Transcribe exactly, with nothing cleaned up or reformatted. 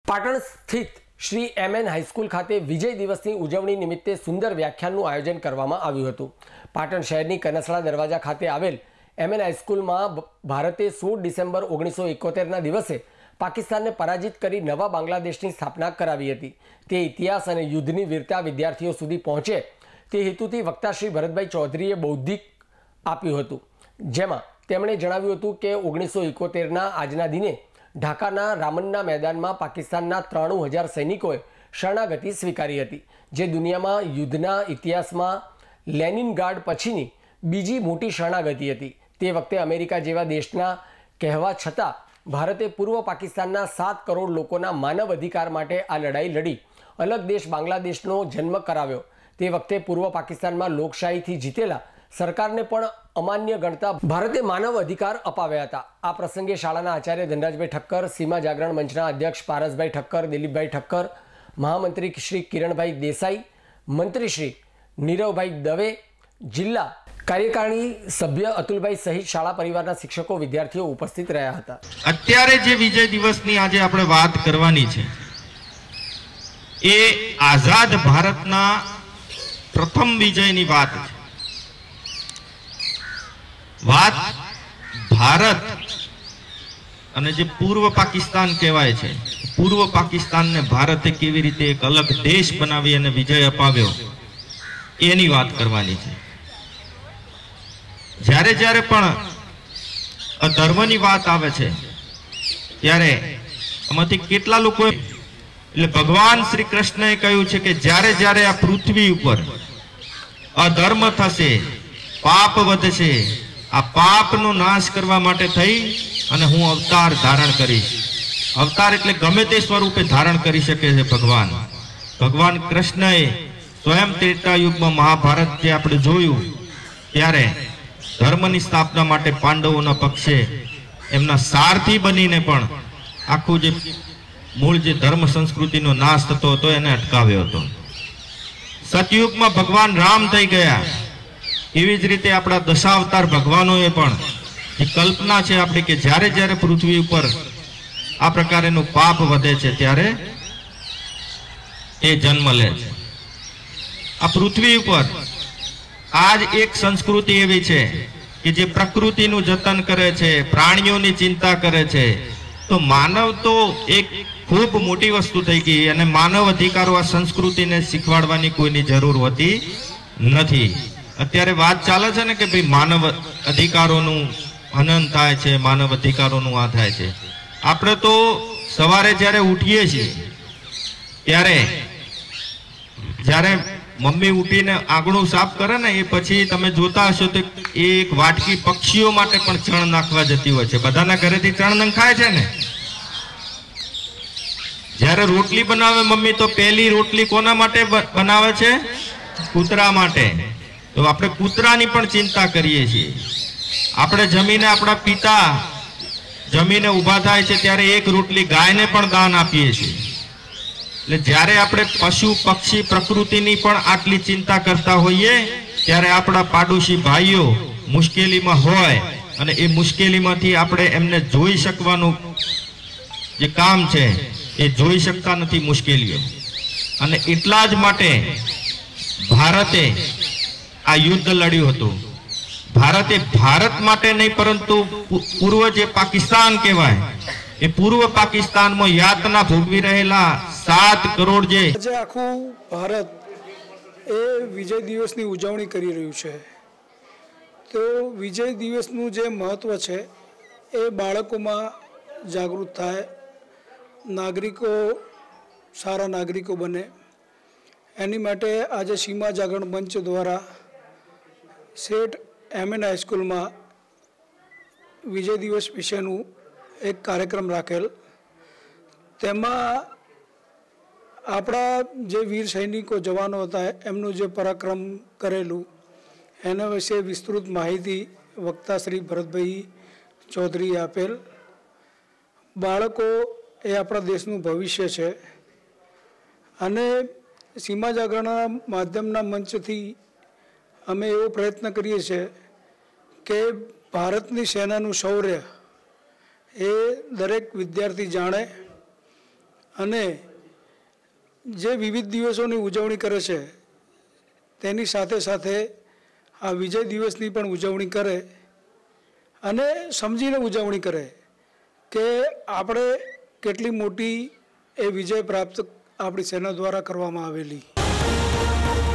પાટણ સ્થિત Shri M N high school ખાતે વિજય દિવસની ઉજવણી નિમિત્તે સુંદર વ્યાખ્યાનનું આયોજન કરવામાં આવ્યું હતું। પાટણ શહેરની કનસળા દરવાજા ખાતે આવેલ એમ એન હાઈસ્કૂલમાં ભારતે સોળ ડિસેમ્બર ઓગણીસો એકોતેરના દિવસે પાકિસ્તાનને પરાજિત કરી નવા બાંગ્લાદેશની સ્થાપના કરાવી હતી। તે ઇતિહાસ અને યુદ્ધની વીરતા વિદ્યાર્થીઓ સુધી પહોંચે તે હેતુથી વક્તા શ્રી ભરતભાઈ ચૌધરીએ બૌદ્ધિક આપ્યું હતું, જેમાં તેમણે જણાવ્યું હતું કે ઓગણીસો એકોતેરના આજના દિને ઢાકાના રામન્ના મેદાનમાં પાકિસ્તાનના ત્રાણું હજાર સૈનિકોએ શરણાગતિ સ્વીકારી હતી, જે દુનિયામાં યુદ્ધના ઇતિહાસમાં લેનિનગ્રાડ પછીની બીજી મોટી શરણાગતિ હતી। તે વખતે અમેરિકા જેવા દેશના કહેવા છતાં ભારતે પૂર્વ પાકિસ્તાનના સાત કરોડ લોકોના માનવ અધિકાર માટે આ લડાઈ લડી અલગ દેશ બાંગ્લાદેશનો જન્મ કરાવ્યો। તે વખતે પૂર્વ પાકિસ્તાનમાં લોકશાહીથી જીતેલા સરકારને પણ અમાન્ય ગણતા ભારતે માનવ અધિકાર અપાવ્યા હતા। આ પ્રસંગે શાળાના આચાર્ય ધનરાજભાઈ ઠક્કર, સીમા જાગરણ મંચના અધ્યક્ષ પારસભાઈ ઠક્કર, દિલીપભાઈ ઠક્કર, મહામંત્રી શ્રી કિરણભાઈ દેસાઈ, મંત્રી શ્રી નીરવભાઈ દવે, જિલ્લા કાર્યકારી સભ્ય અતુલભાઈ સહિત શાળા પરિવારના શિક્ષકો, વિદ્યાર્થીઓ ઉપસ્થિત રહ્યા હતા। અત્યારે જે વિજય દિવસની આજે આપણે વાત કરવાની છે એ આઝાદ ભારતના પ્રથમ વિજયની વાત છે। વાત ભારત અને જે પૂર્વ પાકિસ્તાન કહેવાય છે, પૂર્વ પાકિસ્તાનને ભારતે કેવી રીતે એક અલગ દેશ બનાવી અને વિજય અપાવ્યો એની વાત કરવાની છે। જ્યારે જ્યારે પણ ધર્મની વાત આવે છે ત્યારે આમાંથી કેટલા લોકો એટલે ભગવાન શ્રી કૃષ્ણએ કહ્યું છે કે જ્યારે જ્યારે આ પૃથ્વી ઉપર અધર્મ થશે, પાપ વધશે, આ પાપનો નાશ કરવા માટે થઈ અને હું અવતાર ધારણ કરીશ। અવતાર એટલે ગમે તે સ્વરૂપે ધારણ કરી શકે છે ભગવાન। ભગવાન કૃષ્ણએ સ્વયં ત્રેતા યુગમાં મહાભારત જે આપણે જોયું ત્યારે ધર્મની સ્થાપના માટે પાંડવોના પક્ષે એમના સારથી બનીને પણ આખું જે મૂળ જે ધર્મ સંસ્કૃતિનો નાશ થતો હતો એને અટકાવ્યો હતો। સતયુગમાં ભગવાન રામ થઈ ગયા, એવી જ રીતે આપણા દશાવતાર ભગવાનોએ પણ જે કલ્પના છે આપણી કે જ્યારે જ્યારે પૃથ્વી ઉપર આ પ્રકારનું પાપ વધે છે ત્યારે એ જન્મ લે છે। આ પૃથ્વી ઉપર આજ એક સંસ્કૃતિ એવી છે કે જે પ્રકૃતિનું જતન કરે છે, પ્રાણીઓની ચિંતા કરે છે। તો માનવ તો એક ખૂબ મોટી વસ્તુ થઈ ગઈ અને માનવ અધિકારો આ સંસ્કૃતિને શીખવાડવાની કોઈની જરૂર હોતી નથી। અત્યારે વાત ચાલે છે ને કે ભાઈ માનવ અધિકારોનું હનન થાય છે, માનવ અધિકારોનું આ થાય છે। આપણે તો સવારે જ્યારે ઉઠીએ છીએ ત્યારે જ્યારે મમ્મી ઉઠીને આંગણું સાફ કરે ને એ પછી તમે જોતા હશો તો એક વાટકી પક્ષીઓ માટે પણ ચણ નાખવા જતી હોય છે। બધાના ઘરેથી ચણ નંખાય છે ને। જ્યારે રોટલી બનાવે મમ્મી તો પહેલી રોટલી કોના માટે બનાવે છે? કૂતરા માટે। તો આપણે કૂતરાની પણ ચિંતા કરીએ છીએ। આપણે જમીને આપણા પિતા જમીને ઊભા થાય છે ત્યારે એક રોટલી ગાયને પણ દાન આપીએ છીએ। એટલે જ્યારે આપણે પશુ પક્ષી પ્રકૃતિની પણ આટલી ચિંતા કરતા હોઈએ ત્યારે આપણા પાડોશી ભાઈઓ મુશ્કેલીમાં હોય અને એ મુશ્કેલીમાંથી આપણે એમને જોઈ શકવાનું જે કામ છે એ જોઈ શકતા નથી મુશ્કેલીઓ, અને એટલા જ માટે ભારતે આ યુદ્ધ લડ્યું હતું। ભારતે ભારત માટે નહીં પરંતુ પૂર્વ જે પાકિસ્તાન કહેવાય એ પૂર્વ પાકિસ્તાનમાં યાતના ભોગવી રહેલા સાત કરોડ જે આજે આખું ભારત એ વિજય દિવસની ઉજવણી કરી રહ્યું છે। તો વિજય દિવસનું જે મહત્ત્વ છે એ બાળકોમાં જાગૃત થાય, નાગરિકો સારા નાગરિકો બને, એની માટે આજે સીમા જાગરણ મંચ દ્વારા શેઠ એમ એન હાઈસ્કૂલમાં વિજય દિવસ વિશેનું એક કાર્યક્રમ રાખેલ। તેમાં આપણા જે વીર સૈનિકો જવાનો હતા એમનું જે પરાક્રમ કરેલું એના વિશે વિસ્તૃત માહિતી વક્તા શ્રી ભરતભાઈ ચૌધરીએ આપેલ। બાળકો એ આપણા દેશનું ભવિષ્ય છે અને સીમા જાગરણના માધ્યમના મંચથી અમે એવો પ્રયત્ન કરીએ છીએ કે ભારતની સેનાનું શૌર્ય એ દરેક વિદ્યાર્થી જાણે અને જે વિવિધ દિવસોની ઉજવણી કરે છે તેની સાથે સાથે આ વિજય દિવસની પણ ઉજવણી કરે અને સમજીને ઉજવણી કરે કે આપણે કેટલી મોટી એ વિજય પ્રાપ્ત આપણી સેના દ્વારા કરવામાં આવેલી.